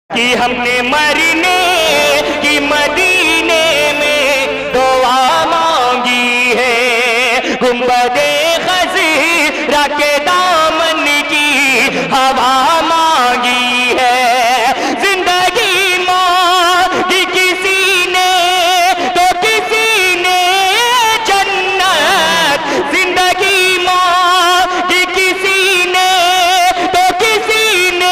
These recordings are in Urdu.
کہ ہم نے مرنے کی مدینے میں دعا مانگی ہے، گنبد خضرا کے دامن کی ہوا مانگی ہے، زندگی مانگی کسی نے تو کسی نے جنت، زندگی مانگی کسی نے تو کسی نے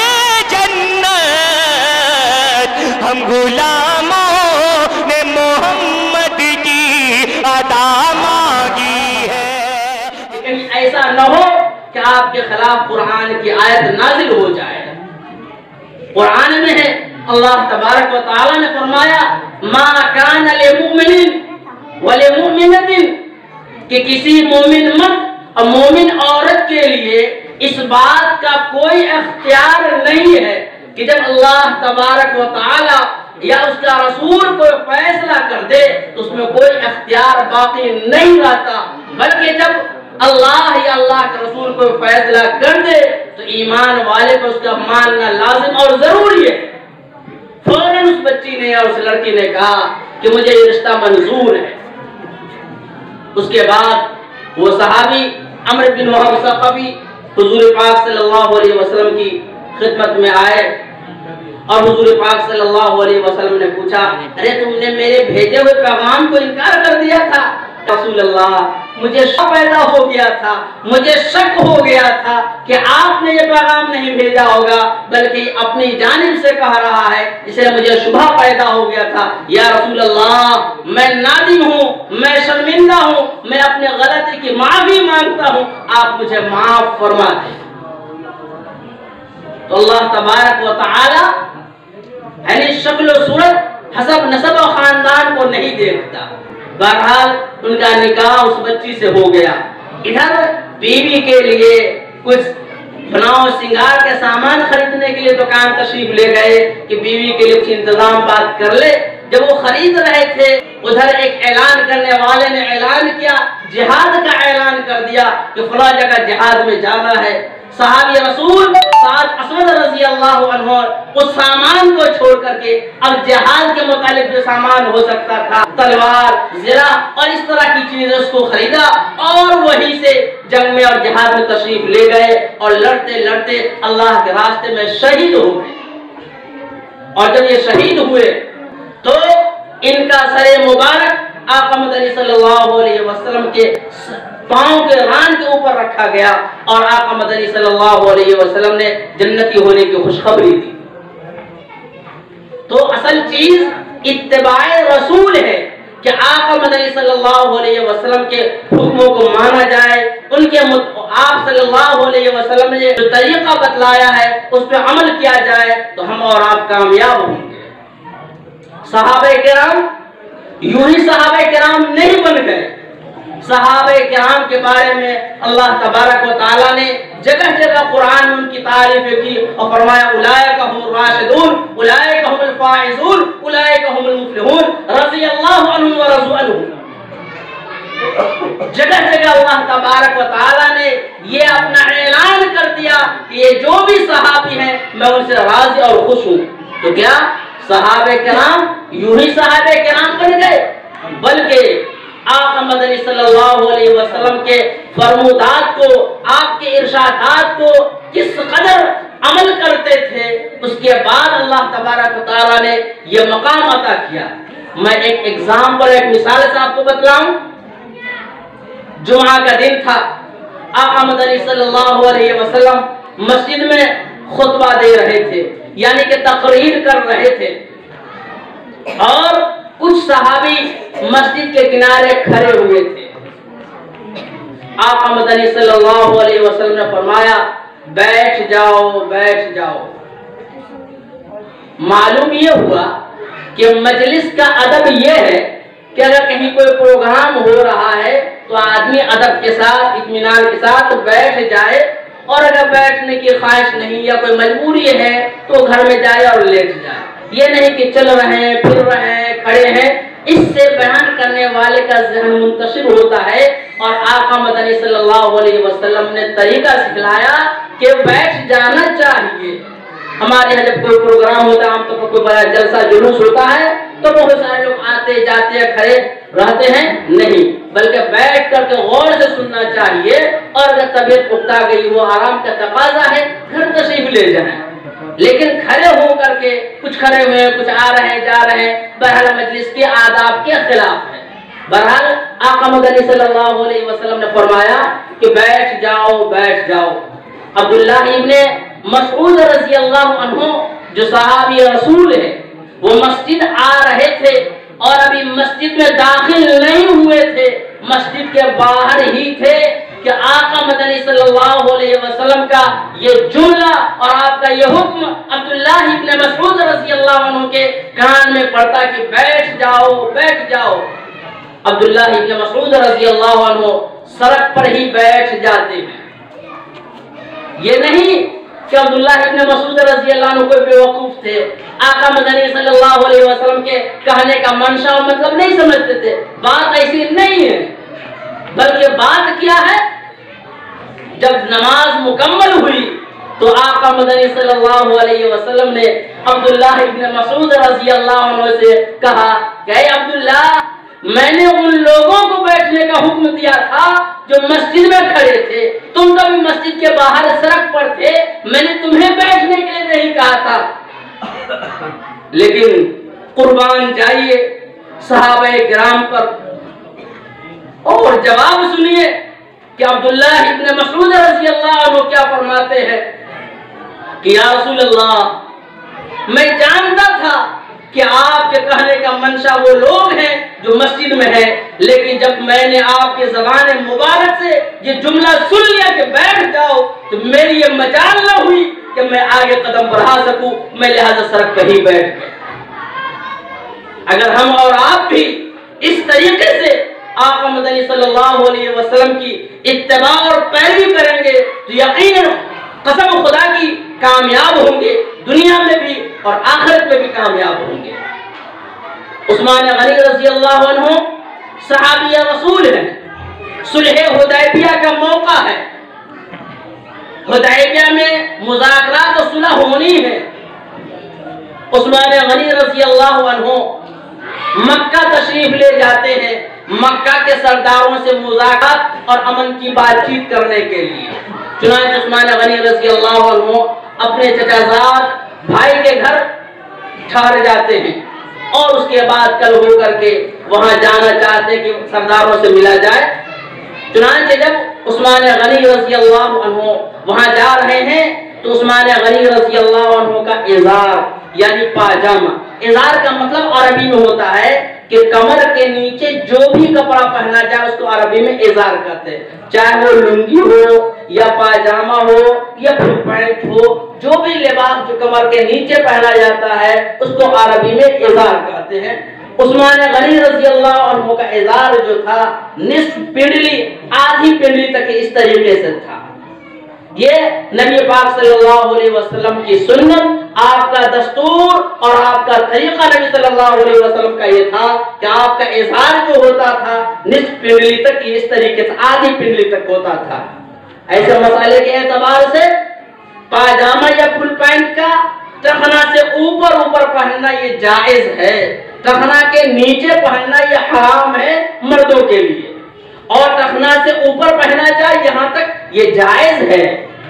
ہم غلاموں نے محمد کی عطا مانگی ہے۔ کہیں ایسا نہ ہو کہ آپ کے خلاف قرآن کی آیت نازل ہو جائے۔ قرآن میں ہے اللہ تبارک و تعالی نے فرمایا ما کان للمؤمن وللمؤمنۃ، کہ کسی مومن مرد اور مومن عورت کے لیے اس بات کا کوئی اختیار نہیں ہے کہ جب اللہ تبارک و تعالی یا اس کا رسول کوئی فیصلہ کر دے تو اس میں کوئی اختیار باقی نہیں رہتا، بلکہ جب اللہ یا اللہ کے رسول کوئی فیصلہ کر دے تو ایمان والے کو اس کا ماننا لازم اور ضروری ہے۔ فوراً اس بچی نے یا اس لڑکی نے کہا کہ مجھے یہ رشتہ منظور ہے۔ اس کے بعد وہ صحابی عمرو بن وہب ثقفی حضور پاک صلی اللہ علیہ وسلم کی خدمت میں آئے اور حضور پاک صلی اللہ علیہ وسلم نے پوچھا ارے تم نے میرے بھیجے ہوئے پیغام کو انکار کر دیا تھا۔ رسول اللہ مجھے شک پیدا ہو گیا تھا، مجھے شک ہو گیا تھا کہ آپ نے یہ پیغام نہیں بھیجا ہوگا بلکہ اپنی جانب سے کہہ رہا ہے، اس لیے مجھے شبہ پیدا ہو گیا تھا۔ یا رسول اللہ میں نادم ہوں، میں شرمندہ ہوں، میں اپنے غلطی کی معافی مانگتا ہوں، آپ مجھے معاف فرما دیں۔ تو اللہ تبارک و تعالی یعنی شکل و صورت حسب نسب و خاندان کو نہیں دیکھتا۔ بہرحال ان کا نکاح اس بچی سے ہو گیا۔ ادھر بیوی کے لیے کچھ بناؤ سنگار کے سامان خریدنے کے لیے دکان تشریف لے گئے کہ بیوی کے لیے کچھ انتظام بات کر لے۔ جب وہ خرید رہے تھے ادھر ایک اعلان کرنے والے نے اعلان کیا، جہاد کا اعلان کر دیا کہ فلاں جگہ جہاد میں جانا ہے۔ صحابی رسول سعد اسود رضی اللہ عنہ اس سامان کو چھوڑ کر کے اب جہاد کے متعلق جو سامان ہو سکتا تھا، تلوار، زرہ اور اس طرح کی چیزیں اس کو خریدا اور وہیں سے جنگ میں اور جہاد میں تشریف لے گئے اور لڑتے لڑتے اللہ کے راستے میں شہید ہو گئے۔ اور جب یہ شہید ہوئے تو ان کا سر مبارک آقا مدنی صلی اللہ علیہ وسلم کے پاؤں کے ران کے اوپر رکھا گیا اور آقا مدنی صلی اللہ علیہ وسلم نے جنتی ہونے کی خوشخبری دی۔ تو اصل چیز اتباع رسول ہے کہ آقا مدنی صلی اللہ علیہ وسلم کے حکموں کو مانا جائے، ان کے آپ صلی اللہ علیہ وسلم نے جو طریقہ بتلایا ہے اس پہ عمل کیا جائے تو ہم اور آپ کامیاب ہوں گے۔ صحابہ کرام یوں ہی صحابہ کرام نہیں بن گئے۔ صحابہ کرام کے بارے میں اللہ تبارک و تعالی نے جگہ جگہ قرآن میں ان کی تعریف کی اور فرمایا اولئک هم الراشدون اولئک هم الفائزون اولئک هم المفلحون رضی اللہ عنہم ورضوا عنہ۔ جگہ جگہ اللہ تبارک و تعالی نے یہ اپنا اعلان کر دیا کہ یہ جو بھی صحابی ہیں میں ان سے راضی اور خوش ہوں۔ تو کیا صحابہ کرام یوں ہی صحابہ کرام بن گئے، بلکہ آقا مدنی صلی اللہ علیہ وسلم کے فرمودات کو، آپ کے ارشادات کو کس قدر عمل کرتے تھے، اس کے بعد اللہ تبارک و تعالی نے یہ مقام عطا کیا۔ میں ایک ایگزامپل، ایک مثال سے آپ کو بتلاؤں۔ جمعہ کا دن تھا، آقا مدنی صلی اللہ علیہ وسلم مسجد میں خطبہ دے رہے تھے، یعنی کہ تقریر کر رہے تھے، اور کچھ صحابی مسجد کے کنارے کھڑے ہوئے تھے۔ آقا مدنی صلی اللہ علیہ وسلم نے فرمایا بیٹھ جاؤ بیٹھ جاؤ۔ معلوم یہ ہوا کہ مجلس کا ادب یہ ہے کہ اگر کہیں کوئی پروگرام ہو رہا ہے تو آدمی ادب کے ساتھ، اطمینان کے ساتھ بیٹھ جائے، اور اگر بیٹھنے کی خواہش نہیں یا کوئی مجبوری ہے تو گھر میں جائے اور لیٹ جائے۔ یہ نہیں کہ چل رہے ہیں، پھر رہے ہیں، کھڑے ہیں۔ اس سے بیان کرنے والے کا ذہن منتشر ہوتا ہے، اور آقا مدنی صلی اللہ علیہ وسلم نے طریقہ سکھلایا کہ بیٹھ جانا چاہیے۔ ہمارے یہاں جب کوئی پروگرام ہوتا ہے، عام طور پر کوئی بڑا جلسہ جلوس ہوتا ہے تو بہت سارے لوگ آتے جاتے ہیں، کھڑے رہتے ہیں نہیں، بلکہ بیٹھ کر کے غور سے سننا چاہیے، اور اگر طبیعت اکتا گئی، وہ آرام کا تقاضا ہے، گھر تشریف لے جائیں، لیکن کھڑے ہو کر کے کچھ کھڑے ہوئے کچھ آ رہے ہیں جا رہے ہیں، بہرحال مجلس کے آداب کے خلاف ہے۔ بہرحال آقا مدنی صلی اللہ علیہ وسلم نے فرمایا کہ بیٹھ جاؤ بیٹھ جاؤ۔ عبداللہ ابن مسعود رضی اللہ عنہ جو صحابی رسول ہے، وہ مسجد آ رہے تھے اور ابھی مسجد میں داخل نہیں ہوئے تھے، مسجد کے باہر ہی تھے کہ آقا مدنی صلی اللہ علیہ وسلم کا یہ جملہ اور آپ کا یہ حکم عبداللہ ابن مسعود رضی اللہ عنہ کے کان میں پڑتا کہ بیٹھ جاؤ بیٹھ جاؤ۔ عبداللہ ابن مسعود رضی اللہ عنہ سڑک پر ہی بیٹھ جاتے ہیں۔ یہ نہیں کہ عبداللہ ابن مسعود رضی اللہ عنہ کوئی بیوقوف تھے، آقا مدنی صلی اللہ علیہ وسلم کے کہنے کا منشا مطلب نہیں سمجھتے تھے، بات ایسی نہیں ہے، بلکہ بات کیا ہے، جب نماز مکمل ہوئی تو آقا مدنی صلی اللہ علیہ وسلم نے عبداللہ ابن مسعود رضی اللہ عنہ سے کہا کہ اے عبداللہ، میں نے ان لوگوں کو بیٹھنے کا حکم دیا تھا جو مسجد میں کھڑے تھے، تم تو بھی مسجد کے باہر سڑک پر تھے، میں نے تمہیں بیٹھنے کے لیے نہیں کہا تھا۔ لیکن قربان جائیے صحابہ کرام پر، اور جواب سنیے کہ عبداللہ ابن مسعود رضی اللہ عنہ کیا فرماتے ہیں کہ یا رسول اللہ، میں جانتا تھا کہ آپ کے کہنے کا منشا وہ لوگ ہیں جو مسجد میں ہیں، لیکن جب میں نے آپ کے زبان مبارک سے یہ جملہ سن لیا کہ بیٹھ جاؤ تو میری یہ مجال نہ ہوئی کہ میں آگے قدم بڑھا سکوں، میں لہذا سڑک پہ ہی بیٹھ گیا۔ اگر ہم اور آپ بھی اس طریقے سے آقا مدنی صلی اللہ علیہ وسلم کی اتباع اور پیروی کریں گے تو یقیناً قسم خدا کی کامیاب ہوں گے، دنیا میں بھی اور آخرت میں بھی کامیاب ہوں گے۔ عثمان غنی رضی اللہ عنہ صحابی رسول ہیں، صلح حدیبیہ کا موقع ہے، حدیبیہ میں مذاکرات و صلح ہونی ہے۔ عثمان غنی رضی اللہ عنہ مکہ تشریف لے جاتے ہیں، مکہ کے سرداروں سے مذاکرات اور امن کی بات چیت کرنے کے لیے۔ چنانچہ عثمان غنی رضی اللہ عنہ اپنے چچا زاد بھائی کے گھر ٹھہر جاتے ہیں، اور اس کے بعد کل ہو کر کے وہاں جانا چاہتے کہ سرداروں سے ملا جائے۔ چنانچہ جب عثمان غنی رضی اللہ عنہ وہاں جا رہے ہیں تو عثمان غنی رضی اللہ عنہ کا ازار یعنی پاجامہ، ازار کا مطلب عربی میں ہوتا ہے کہ کمر کے نیچے جو بھی کپڑا پہنا جائے اس کو عربی میں ازار کہتے ہیں، چاہے وہ لنگی ہو یا پاجامہ ہو یا پھر پینٹ ہو، جو بھی لباس جو کمر کے نیچے پہنا جاتا ہے اس کو عربی میں ازار کہتے ہیں۔ عثمان غنی رضی اللہ عنہ کا ازار جو تھا نصف پنڈلی، آدھی پنڈلی تک اس طریقے سے تھا۔ یہ نبی پاک صلی اللہ علیہ وسلم کی سنت، آپ کا دستور اور آپ کا طریقہ نبی صلی اللہ علیہ وسلم کا یہ تھا کہ آپ کا ازار جو ہوتا تھا نصف پنڈلی تک اس طریقے سے آدھی پنڈلی تک ہوتا تھا۔ ایسے مسئلے کے اعتبار سے پاجامہ یا فل پینٹ کا ٹخنا سے اوپر اوپر پہننا یہ جائز ہے، ٹخنا کے نیچے پہننا یہ حرام ہے مردوں کے لیے، اور ٹخنا سے اوپر پہنا جائے یہاں تک یہ جائز ہے۔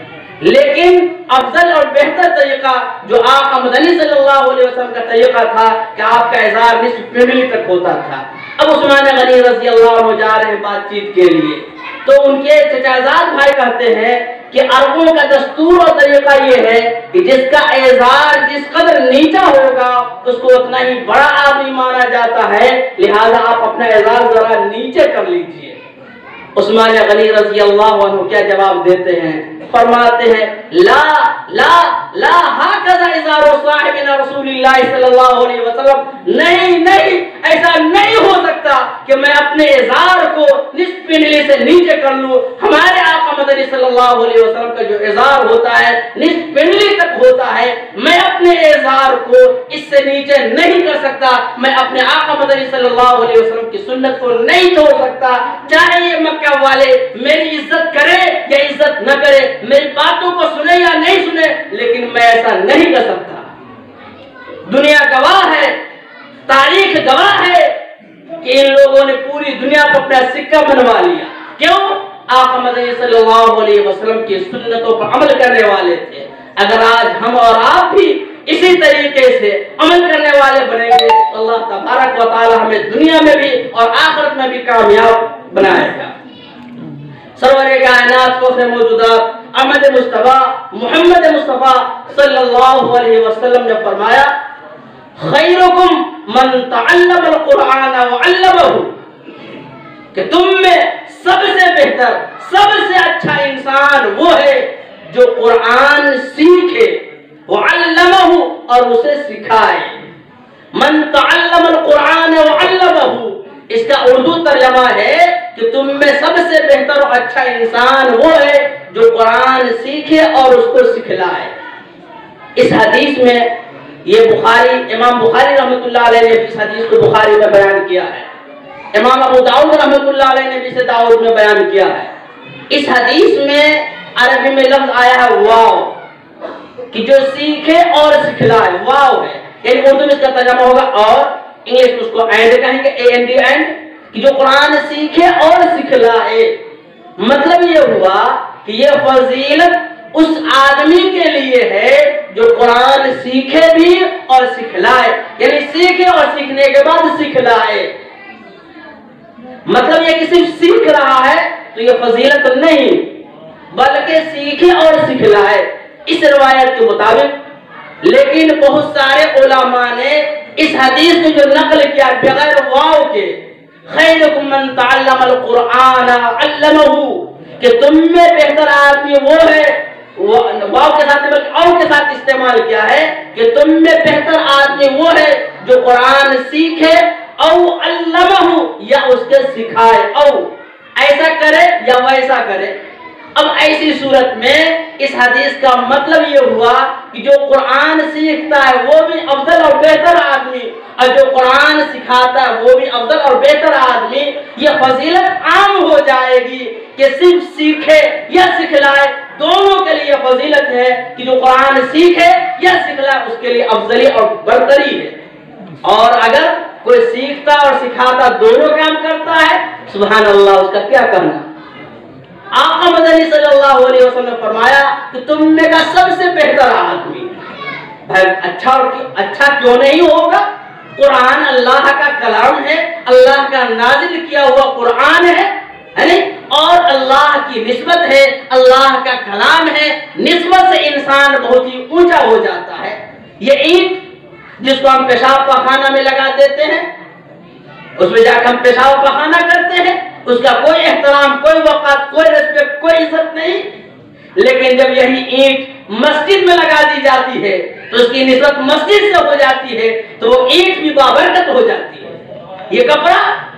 لیکن افضل اور بہتر طریقہ جو آقا مدنی صلی اللہ علیہ وسلم کا طریقہ تھا کہ آپ کا ازار نصف پنڈلی تک ہوتا تھا۔ اب عثمان غنی رضی اللہ عنہ جا رہے ہیں بات چیت کے لیے، تو ان کے چچا زاد بھائی کہتے ہیں کہ عربوں کا دستور اور طریقہ یہ ہے کہ جس کا ازار جس قدر نیچا ہوگا اس کو اتنا ہی بڑا آدمی مانا جاتا ہے، لہذا آپ اپنا ازار ذرا نیچے کر لیجئے۔ عثمان غنی رضی اللہ عنہ کیا جواب دیتے ہیں؟ فرماتے ہیں لا لا لا ہاکذا ازار صاحب بین رسول اللہ صلی اللہ علیہ وسلم، نہیں ایسا نہیں ہو سکتا کہ میں اپنے ازار کو نصف پنڈلی سے نیچے کر لوں۔ ہمارے آقا مدنی صلی اللہ علیہ وسلم کا جو ازار ہوتا ہے نصف پنڈلی تک ہوتا ہے، میں اپنے ازار کو اس سے نیچے نہیں کر سکتا، میں اپنے آقا مدنی صلی اللہ علیہ وسلم کی سنت کو نہیں چھوڑ سکتا، چاہے یہ مکہ والے میری عزت کرے یا عزت نہ کرے، میری باتوں کو سنے یا نہیں سنے، لیکن میں ایسا نہیں کر سکتا۔ دنیا گواہ ہے، تاریخ گواہ ہے کہ ان لوگوں نے پوری دنیا کو اپنا سکہ بنوا لیا۔ کیوں؟ آقا مدنی صلی اللہ علیہ وسلم کی سنتوں پر عمل کرنے والے تھے۔ اگر آج ہم اور آپ بھی اسی طریقے سے عمل کرنے والے بنیں گے تو اللہ تبارک و تعالی ہمیں دنیا میں بھی اور آخرت میں بھی کامیاب بنائے گا۔ سرور کائنات فخر موجودات احمد مصطفیٰ محمد مصطفیٰ صلی اللہ علیہ وسلم نے فرمایا، خیرکم من تعلم القرآن وعلمہ، کہ تم میں سب سے بہتر، سب سے اچھا انسان وہ ہے جو قرآن سیکھے، وعلمہ، اور اسے سکھائے۔ من تعلم القرآن وعلمہ، اس کا اردو ترجمہ ہے کہ تم میں سب سے بہتر اور اچھا انسان وہ ہے جو قرآن سیکھے اور اس کو سکھلائے۔ اس حدیث میں یہ امام بخاری رحمۃ اللہ علیہ نے اس حدیث کو بخاری میں بیان کیا ہے، امام ابو داؤد رحمۃ اللہ علیہ نے بھی اسے داؤد میں بیان کیا ہے۔ اس حدیث میں عربی میں لفظ آیا ہے واو، کہ جو سیکھے اور سکھلائے، واو ہے، یعنی اردو میں اس کا ترجمہ ہوگا اور، انگلش میں اس کو اینڈ کہیں گے، AND، کہ جو قرآن سیکھے اور سکھلائے۔ مطلب یہ ہوا کہ یہ فضیلت اس آدمی کے لیے ہے جو قرآن سیکھے بھی اور سکھلائے، یعنی سیکھے اور سیکھنے کے بعد سکھلائے۔ مطلب یہ کہ صرف سیکھ رہا ہے تو یہ فضیلت نہیں، بلکہ سیکھے اور سکھلائے، اس روایت کے مطابق۔ لیکن بہت سارے علماء نے اس حدیث کو جو نقل کیا بغیر واو کے، خیرکم من تعلم القرآن علمہ، کہ تم میں بہتر آدمی وہ ہے، واو کے ساتھ بلکہ او کے ساتھ استعمال کیا ہے، کہ تم میں بہتر آدمی وہ ہے جو قرآن سیکھے او علمہ، یا اس کے سکھائے، او ایسا کرے یا ویسا کرے۔ اب ایسی صورت میں اس حدیث کا مطلب یہ ہوا کہ جو قرآن سیکھتا ہے وہ بھی افضل اور بہتر آدمی، اور جو قرآن سکھاتا ہے وہ بھی افضل اور بہتر آدمی۔ یہ فضیلت عام ہو جائے گی کہ صرف سیکھے یا سکھلائے، دونوں کے لیے فضیلت ہے کہ جو قرآن سیکھے یا سکھلائے اس کے لیے افضلی اور برتری ہے۔ اور اگر کوئی سیکھتا اور سکھاتا دونوں کام کرتا ہے، سبحان اللہ، اس کا کیا کرنا۔ آقا مدنی صلی اللہ علیہ وسلم نے فرمایا کہ تم میں کا سب سے بہتر آدمی، بھائی اچھا کیوں نہیں ہوگا؟ قرآن اللہ کا کلام ہے، اللہ کا نازل کیا ہوا قرآن ہے، اور اللہ کی نسبت ہے، اللہ کا کلام ہے، نسبت سے انسان بہت ہی اونچا ہو جاتا ہے۔ یہ اینٹ جس کو ہم پیشاب پخانہ میں لگا دیتے ہیں، اس میں جا کر ہم پیشاب پخانہ کرتے ہیں، اس کا کوئی احترام، کوئی وقت، کوئی ریسپیکٹ، کوئی عزت نہیں۔ لیکن جب یہی اینٹ مسجد میں لگا دی جاتی ہے تو اس کی نسبت مسجد سے ہو جاتی ہے، تو وہ اینٹ بھی بابرکت ہو جاتی ہے۔ یہ کپڑا،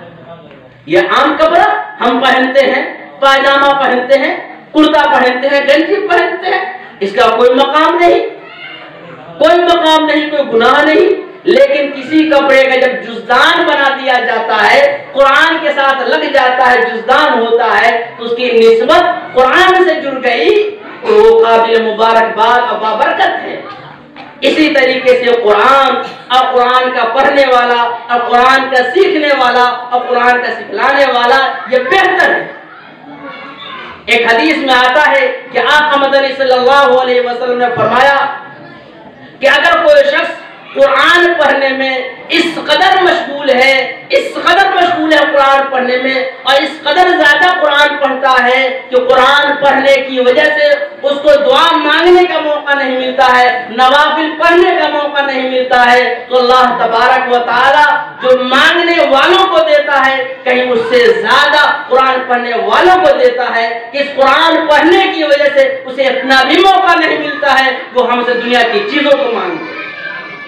یہ عام کپڑا ہم پہنتے ہیں، پائجامہ پہنتے ہیں، کرتا پہنتے ہیں، گنجی پہنتے ہیں، اس کا کوئی مقام نہیں، کوئی مقام نہیں، کوئی گناہ نہیں۔ لیکن کسی کپڑے کا جب جزدان بنا دیا جاتا ہے، قرآن کے ساتھ لگ جاتا ہے، جزدان ہوتا ہے، تو اس کی نسبت قرآن سے جڑ گئی، تو وہ قابل مبارکباد اور بابرکت ہے۔ اسی طریقے سے قرآن اور قرآن کا پڑھنے والا اور قرآن کا سیکھنے والا اور قرآن کا سکھلانے والا یہ بہتر ہے۔ ایک حدیث میں آتا ہے کہ آقا مدنی صلی اللہ علیہ وسلم نے فرمایا کہ اگر کوئی شخص قرآن پڑھنے میں اس قدر مشغول ہے، قرآن پڑھنے میں، اور اس قدر زیادہ قرآن پڑھتا ہے کہ قرآن پڑھنے کی وجہ سے اس کو دعا مانگنے کا موقع نہیں ملتا ہے، نوافل پڑھنے کا موقع نہیں ملتا ہے، تو اللہ تبارک و تعالی جو مانگنے والوں کو دیتا ہے کہیں اس سے زیادہ قرآن پڑھنے والوں کو دیتا ہے، کہ اس قرآن پڑھنے کی وجہ سے اسے اتنا بھی موقع نہیں ملتا ہے وہ ہم سے دنیا کی چیزوں کو مانگے۔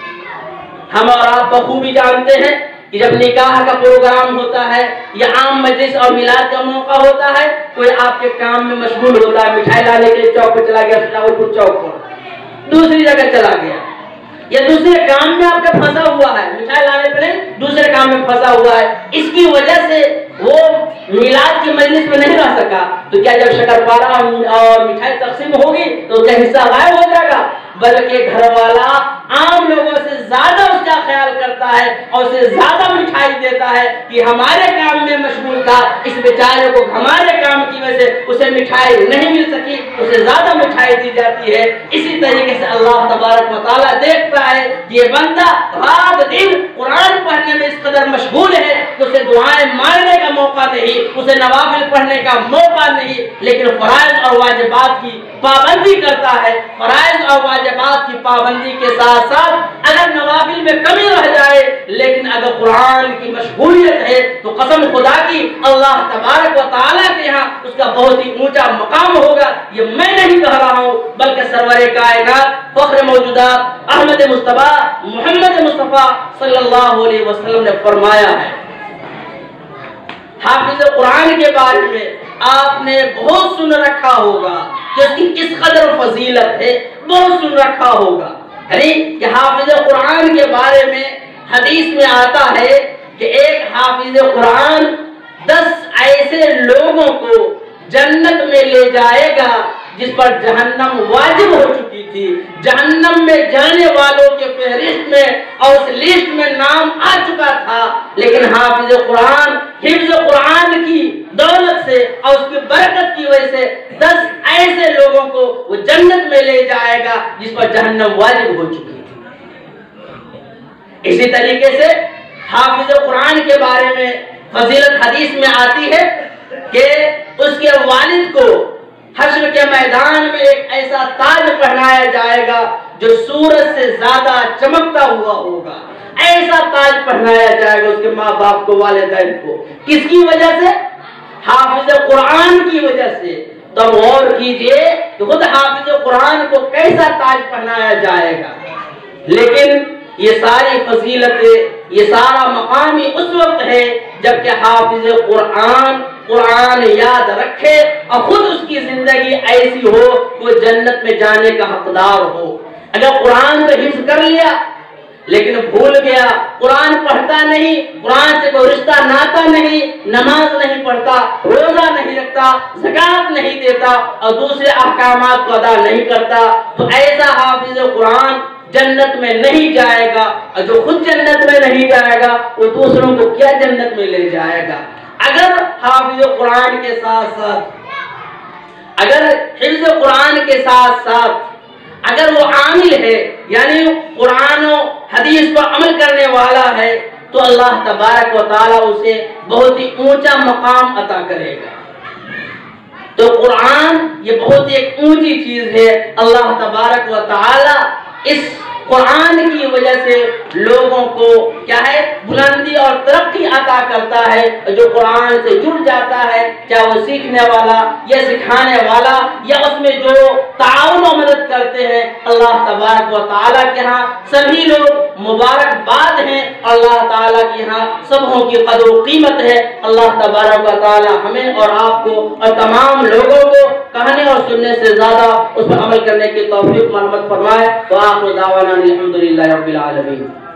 ہم اور آپ بخوبی جانتے ہیں کہ جب نکاح کا پروگرام ہوتا ہے یا عام مجلس اور میلاد کا موقع ہوتا ہے، کوئی آپ کے کام میں مشغول ہوتا ہے، مٹھائی لانے کے چوک پہ چلا گیا، سلاول پور چوک پر دوسری جگہ چلا گیا، یا دوسرے کام میں آپ کا پھنسا ہوا ہے، مٹھائی لانے پہ نہیں دوسرے کام میں پھنسا ہوا ہے، اس کی وجہ سے وہ میلاد کی مجلس میں نہیں رہ سکا، تو کیا جب شکرپارا اور مٹھائی تقسیم ہوگی تو اس کا حصہ غائب ہو جائے گا؟ بلکہ گھر والا عام لوگوں سے زیادہ اس کا خیال کرتا ہے اور اسے زیادہ مٹھائی دیتا ہے کہ ہمارے کام میں مشغول تھا، اس بیچارے کو ہمارے کام کی وجہ سے اسے مٹھائی نہیں مل سکی، اسے زیادہ مٹھائی دی جاتی ہے۔ اسی طریقے سے اللہ تبارک و تعالیٰ دیکھتا ہے کہ یہ بندہ رات دن قرآن پڑھنے میں اس قدر مشغول ہے کہ اسے دعائیں مانگنے کا موقع نہیں، اسے نوافل پڑھنے کا موقع نہیں، لیکن فرائض اور واجبات کی پابندی کرتا ہے۔ فرائض اور واجبات کی پابندی کے ساتھ ساتھ اگر نوافل میں کمی رہ جائے، لیکن اگر قرآن کی مشغولیت ہے تو قسم خدا کی اللہ تبارک و تعالیٰ کے یہاں اس کا بہت ہی اونچا مقام ہوگا۔ یہ میں نہیں کہہ رہا ہوں، بلکہ سرور کائنات فخر موجودات احمد مصطفیٰ محمد مصطفیٰ صلی اللہ علیہ وسلم نے فرمایا ہے۔ حافظ قرآن کے بارے میں آپ نے بہت سن رکھا ہوگا کہ اس کی کس قدر فضیلت ہے، بہت سن رکھا ہوگا، یعنی کہ حافظ قرآن کے بارے میں حدیث میں آتا ہے کہ ایک حافظ قرآن 10 ایسے لوگوں کو جنت میں لے جائے گا جس پر جہنم واجب ہو چکی تھی، جہنم میں جانے والوں کے فہرست میں اور اس لسٹ میں نام آ چکا تھا، لیکن حافظ قرآن حفظ قرآن کی دولت سے اور اس کی برکت کی وجہ سے 10 ایسے لوگوں کو وہ جنت میں لے جائے گا جس پر جہنم واجب ہو چکی تھی۔ اسی طریقے سے حافظ قرآن کے بارے میں فضیلت حدیث میں آتی ہے کہ اس کے والد کو حشر کے میدان میں ایک ایسا تاج پہنایا جائے گا جو سورج سے زیادہ چمکتا ہوا ہوگا، ایسا تاج پہنایا جائے گا اس کے ماں باپ کو، والدین کو، کس کی وجہ سے؟ حافظ قرآن کی وجہ سے۔ تو غور کیجئے کہ خود حافظ قرآن کو کیسا تاج پہنایا جائے گا، لیکن یہ ساری فضیلتیں، یہ سارا مقام ہی اس وقت ہے جبکہ حافظ قرآن یاد رکھے اور خود اس کی زندگی ایسی ہو کہ وہ جنت میں جانے کا حقدار ہو۔ اگر قرآن تو حفظ کر لیا لیکن بھول گیا، قرآن پڑھتا نہیں، قرآن سے کوئی رشتہ ناتا نہیں، نماز نہیں پڑھتا، روزہ نہیں رکھتا، زکوٰۃ نہیں دیتا اور دوسرے احکامات کو ادا نہیں کرتا، تو ایسا حافظ قرآن جنت میں نہیں جائے گا، اور جو خود جنت میں نہیں جائے گا وہ دوسروں کو کیا جنت میں لے جائے گا۔ اگر حافظ قرآن کے ساتھ ساتھ، اگر حفظ قرآن کے ساتھ ساتھ اگر وہ عامل ہے، یعنی قرآن و حدیث پر عمل کرنے والا ہے، تو اللہ تبارک و تعالیٰ اسے بہت ہی اونچا مقام عطا کرے گا۔ تو قرآن یہ بہت ہی ایک اونچی چیز ہے۔ اللہ تبارک و تعالیٰ اس قرآن کی وجہ سے لوگوں کو کیا ہے بلندی اور ترقی عطا کرتا ہے۔ جو قرآن سے جڑ جاتا ہے، چاہے وہ سیکھنے والا یا سکھانے والا یا اس میں جو تعاون و مدد کرتے ہیں، اللہ تبارک و تعالیٰ کے ہاں سبھی لوگ مبارکباد ہیں، اللہ تعالیٰ کے ہاں سبوں کی قدر و قیمت ہے۔ اللہ تبارک و تعالیٰ ہمیں اور آپ کو اور تمام لوگوں کو کہنے اور سننے سے زیادہ اس پر عمل کرنے کی توفیق مرحمت فرمائے۔ وآخر دعوانا الحمدللہ رب العالمین۔